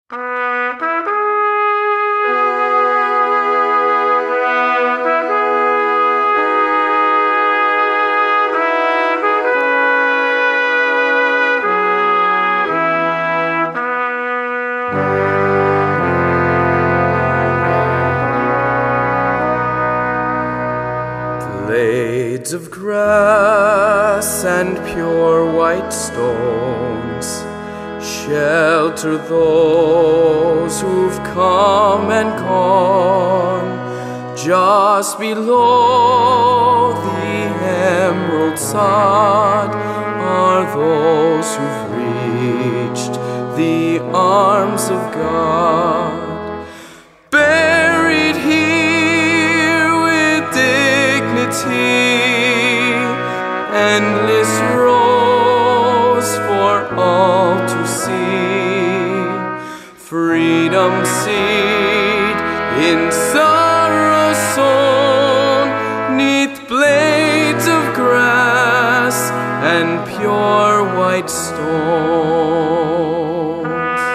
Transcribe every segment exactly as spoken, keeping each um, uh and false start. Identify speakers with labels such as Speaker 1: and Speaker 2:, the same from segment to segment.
Speaker 1: Blades of grass and pure white stones shelter those who've come and gone. Just below the emerald sod are those who've reached the arms of God. Buried here with dignity, endless rows for all to see. Freedom's seed in sorrow sown, 'neath blades of grass and pure white stones.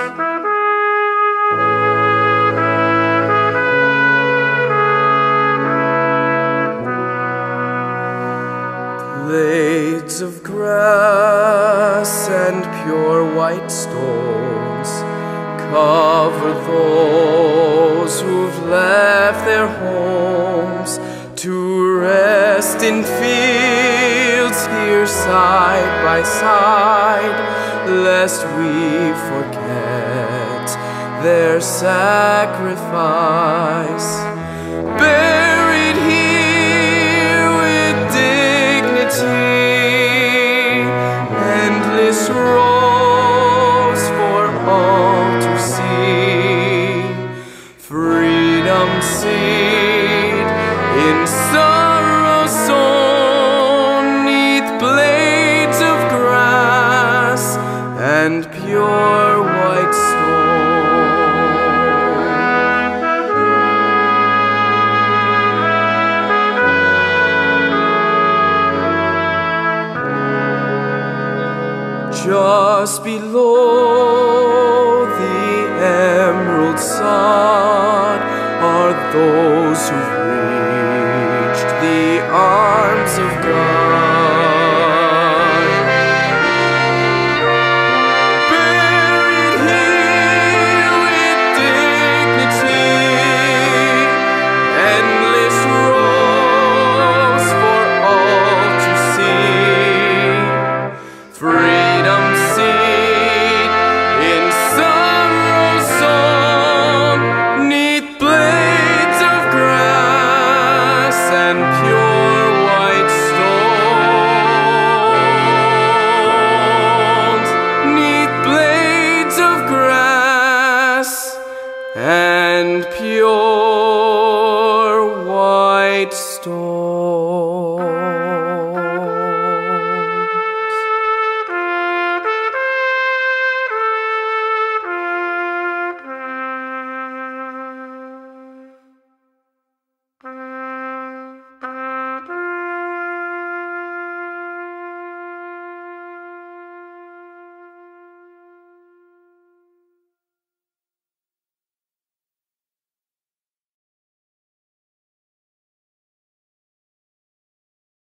Speaker 1: Blades of grass and pure white stones cover those who've left their homes to rest in fields here side by side, lest we forget their sacrifice. Bear